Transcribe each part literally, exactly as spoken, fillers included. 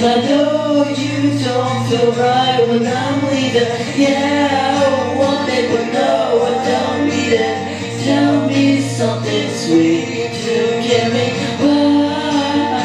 And I know you don't feel right when I'm leaving. Yeah, I want it, but no, I don't need it. Tell me something sweet to get me by,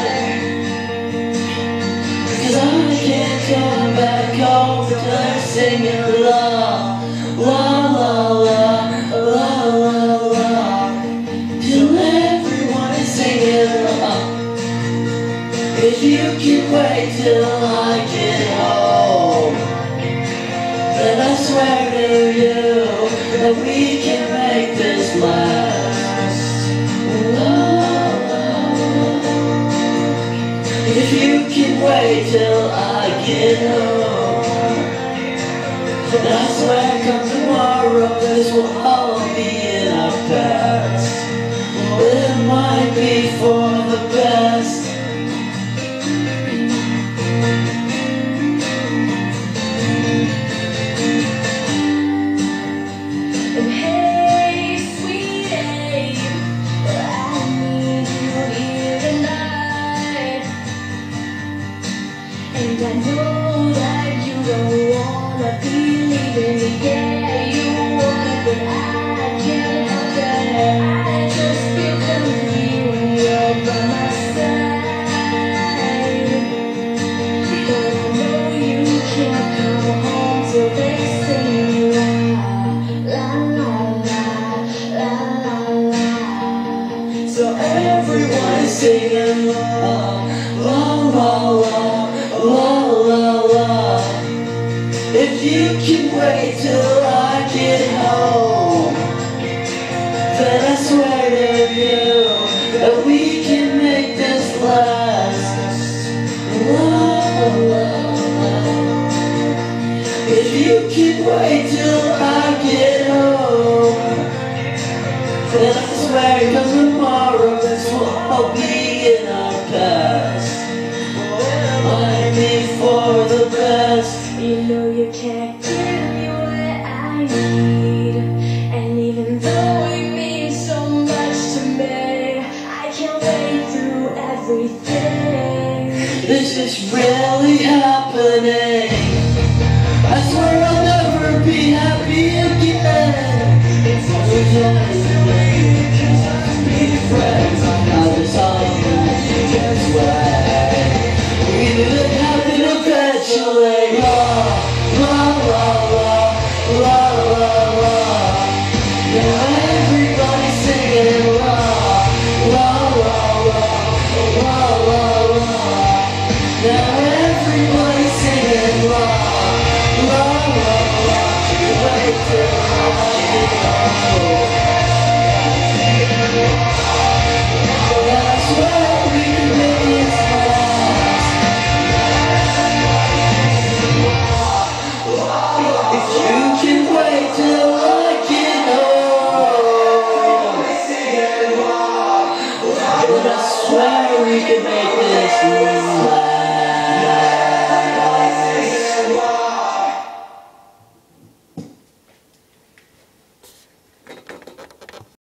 'cause I can't come back home till I'm singing la, la, la, la, la, la, la, till everyone is singing la. If you can wait till I get home, then I swear to you that we can make this last. If you can wait till I get home, then I swear come tomorrow this will all be in our past. But it might be for the best. And I know that you don't wanna be leaving me. Yeah, you wanna, but I can't help it. I just feel lonely when you're by my side. But I know you can't come home till they sing la, la, la, la, la, la. So everyone is singing la, la, la, la, la, la, la. If you can wait till I get home, then I swear to you that we can make this last. La, la, la. If you can wait till I get home, then I swear come tomorrow this will all be in our past. Might be for the best. You know you can't give me what I need, and even though it means so much to me, I can't wait through everything. This is really happening. I swear I'll never be happy again. It's